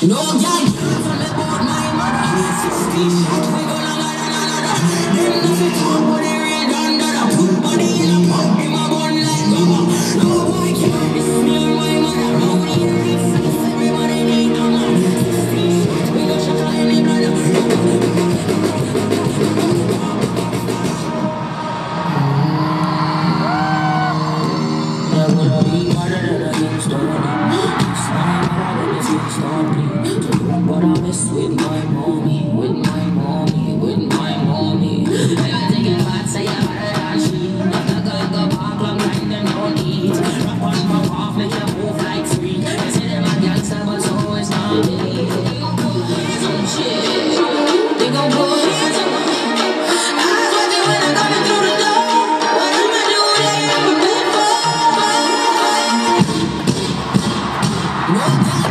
No girl from the boat, my mother. 16 shots, we gonna them nothing talk about the real done. Put body in a pump, in my bun like rubber. No boy can't miss me or my mother. Round here, real fast, everybody need a man. 16 shots, we gonna shut any brother. Never gonna be harder than a young story. It's my mother when it's your story. To do what I miss with my mommy, with my mommy, with my mommy. I take it back, say I'm better than she. Not the girl go back, long time them don't eat. Rap on my off, make you move like three. They say them a gangster, but so it's not me. They gon' put hands on shit. They gon' put hands on my eyes watching when I'm coming through the door. What I'ma do, they ain't prepared for. No